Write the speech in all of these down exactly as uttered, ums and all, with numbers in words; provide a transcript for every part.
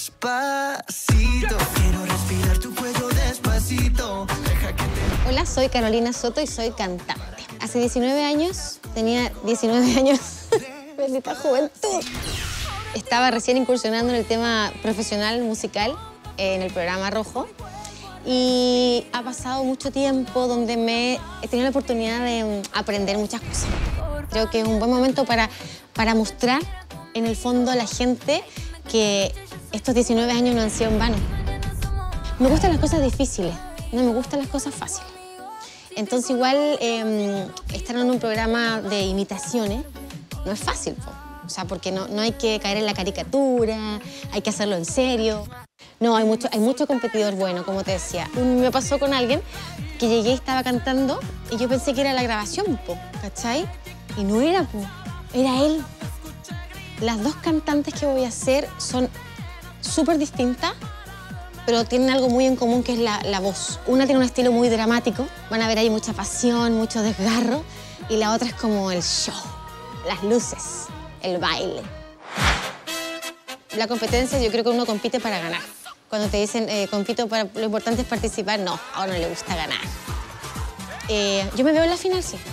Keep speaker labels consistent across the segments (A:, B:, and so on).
A: Despacito, quiero respirar tu cuello despacito. Deja que te...
B: Hola, soy Carolina Soto y soy cantante. Hace diecinueve años, tenía diecinueve años, bendita juventud. Estaba recién incursionando en el tema profesional musical en el programa Rojo y ha pasado mucho tiempo donde me he tenido la oportunidad de aprender muchas cosas. Creo que es un buen momento para, para mostrar en el fondo a la gente que estos diecinueve años no han sido en vano. Me gustan las cosas difíciles, no me gustan las cosas fáciles. Entonces igual eh, estar en un programa de imitaciones no es fácil, po. O sea, porque no, no hay que caer en la caricatura, hay que hacerlo en serio. No, hay mucho, hay mucho competidor bueno, como te decía. Me pasó con alguien que llegué y estaba cantando y yo pensé que era la grabación, po, ¿cachai? Y no era, po, era él. Las dos cantantes que voy a hacer son súper distintas, pero tienen algo muy en común, que es la, la voz. Una tiene un estilo muy dramático, van a ver ahí mucha pasión, mucho desgarro, y la otra es como el show, las luces, el baile. La competencia, yo creo que uno compite para ganar. Cuando te dicen, eh, compito para... Lo importante es participar, no, a uno le gusta ganar. Eh, yo me veo en la final, sí.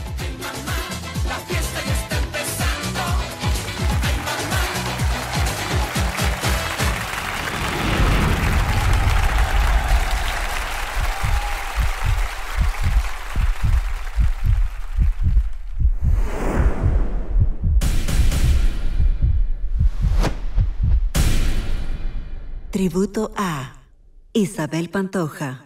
C: Tributo a Isabel Pantoja.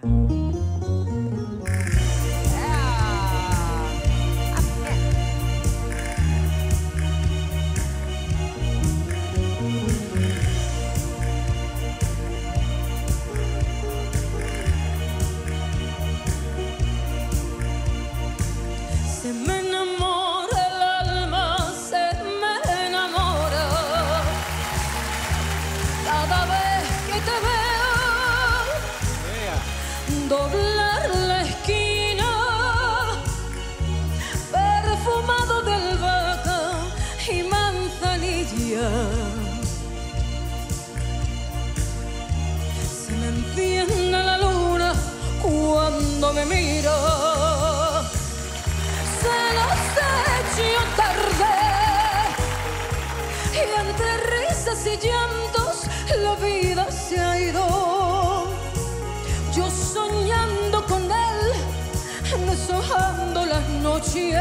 D: Se me enamora el alma, se me enamora cada vez que te veo doblar la esquina, perfumado de albahaca y manzanilla. Se me enciende la luna cuando me mira. Se nos ha hecho tarde y entre risas y llantos la vida se ha ido. Yo soñando con él, deshojando las noches,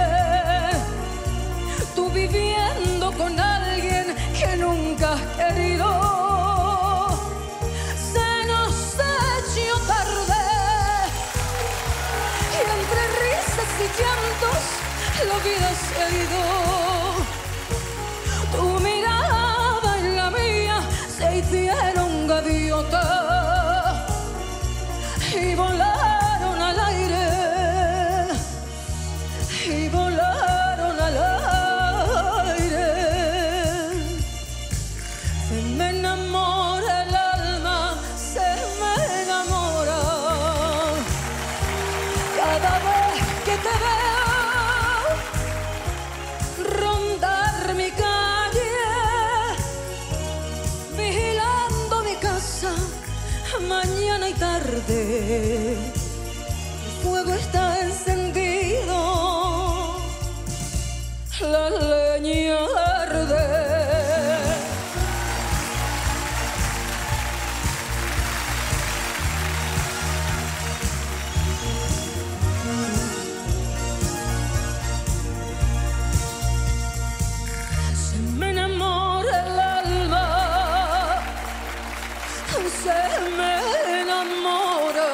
D: tú viviendo con alguien que nunca has querido. Se nos ha hecho tarde y entre risas y llantos la vida se ha ido. Tu mirada y la mía se hicieron gaviotas y volaron al aire, y volaron al aire. Se me enamora el alma, se me enamora cada vez que te veo rondar mi calle, vigilando mi casa mañana y tarde. El fuego está encendido, la leña arde. Se me enamora el alma, se me enamora.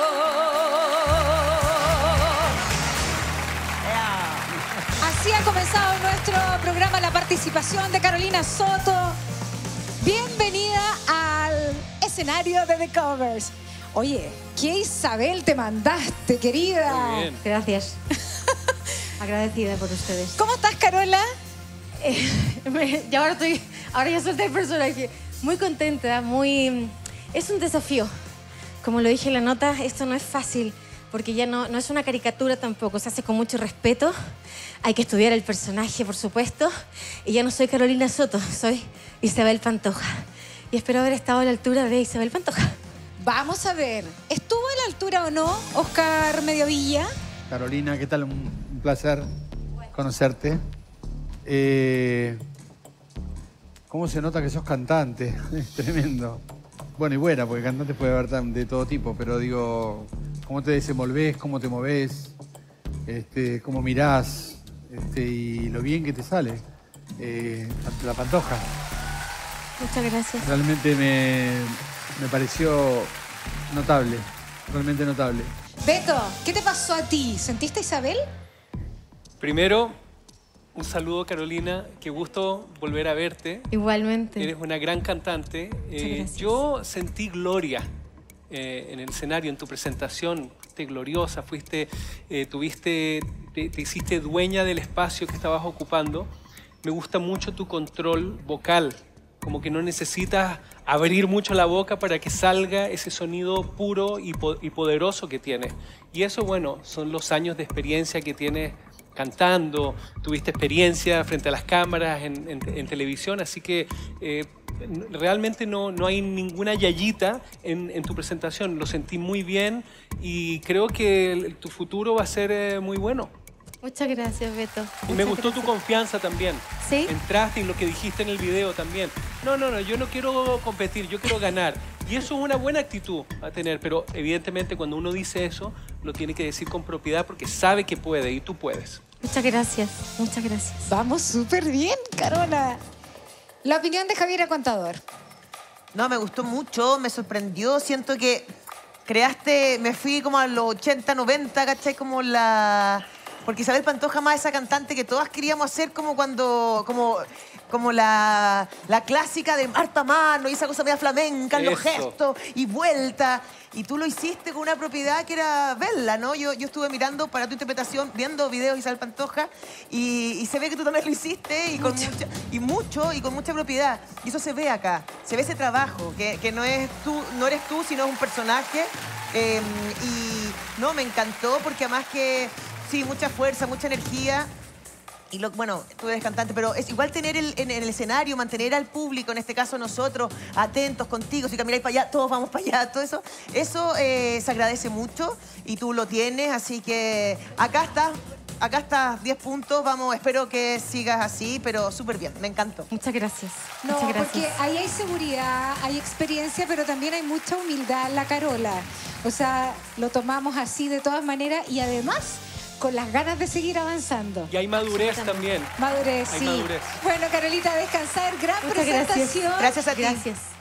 E: Así ha comenzado nuestro programa, la participación de Carolina Soto. Bienvenida al escenario de The Covers. Oye, ¿qué Isabel te mandaste, querida?
F: Muy bien.
G: Gracias. Agradecida por ustedes.
E: ¿Cómo estás, Carola?
G: Eh, me- y ahora estoy, ahora ya solté el personaje. Muy contenta, muy... Es un desafío. Como lo dije en la nota, esto no es fácil, porque ya no, no es una caricatura tampoco, se hace con mucho respeto. Hay que estudiar el personaje, por supuesto. Y ya no soy Carolina Soto, soy Isabel Pantoja. y espero haber estado a la altura de Isabel Pantoja.
E: Vamos a ver, ¿estuvo a la altura o no Oscar Mediavilla?
F: Carolina, ¿qué tal? Un, un placer conocerte. Eh, ¿Cómo se nota que sos cantante? Es tremendo. Bueno, y buena, porque cantante puede haber de todo tipo, pero digo, ¿cómo te desenvolvés? ¿Cómo te movés? Este, ¿Cómo mirás? Este, y lo bien que te sale. Eh, la Pantoja.
G: Muchas gracias.
F: Realmente me, me pareció notable, realmente notable.
E: Beto, ¿qué te pasó a ti? ¿Sentiste a Isabel?
H: Primero, un saludo, Carolina. Qué gusto volver a verte.
G: Igualmente.
H: Eres una gran cantante. Eh, yo sentí gloria eh, en el escenario, en tu presentación. Fuiste gloriosa, fuiste, eh, tuviste, te, te hiciste dueña del espacio que estabas ocupando. Me gusta mucho tu control vocal. Como que no necesitas abrir mucho la boca para que salga ese sonido puro y, po y poderoso que tienes. Y eso, bueno, son los años de experiencia que tienes cantando, tuviste experiencia frente a las cámaras, en, en, en televisión, así que eh, realmente no, no hay ninguna yayita en, en tu presentación. Lo sentí muy bien y creo que el, tu futuro va a ser eh, muy bueno.
G: Muchas gracias, Beto.
H: Y me gustó tu confianza también.
G: ¿Sí?
H: Entraste y lo que dijiste en el video también. No, no, no, yo no quiero competir, yo quiero ganar. Y eso es una buena actitud a tener, pero evidentemente cuando uno dice eso, lo tiene que decir con propiedad porque sabe que puede y tú puedes.
G: Muchas gracias, muchas gracias.
E: Vamos súper bien, Carola. La opinión de Javiera Contador.
I: No, me gustó mucho, me sorprendió. Siento que creaste, me fui como a los ochenta, noventa, ¿cachai? Como la... Porque Isabel Pantoja más esa cantante que todas queríamos hacer como cuando... Como, como la, la clásica de Marta Mano y esa cosa media flamenca, los gestos y vuelta. Y tú lo hiciste con una propiedad que era verla, ¿no? Yo, yo estuve mirando para tu interpretación, viendo videos de Isabel Pantoja y, y se ve que tú también lo hiciste y, con mucho. Mucha, y mucho y con mucha propiedad. Y eso se ve acá, se ve ese trabajo, que, que no, es tú, no eres tú, sino es un personaje. Eh, y no, me encantó porque además que, sí, mucha fuerza, mucha energía. Y lo, bueno, tú eres cantante, pero es igual tener el, en, en el escenario, mantener al público, en este caso nosotros, atentos contigo. Si camináis para allá, todos vamos para allá, todo eso. Eso eh, se agradece mucho y tú lo tienes, así que acá estás, acá estás, diez puntos. Vamos, espero que sigas así, pero súper bien, me encantó.
G: Muchas gracias.
E: No,
G: Muchas gracias.
E: porque ahí hay seguridad, hay experiencia, pero también hay mucha humildad en la Carola. O sea, lo tomamos así de todas maneras y además con las ganas de seguir avanzando.
H: Y hay madurez también.
E: Madurez,
H: hay
E: sí.
H: madurez.
E: Bueno, Carolita, a descansar. Gran
G: Muchas
E: presentación.
I: Gracias a ti.
G: Gracias.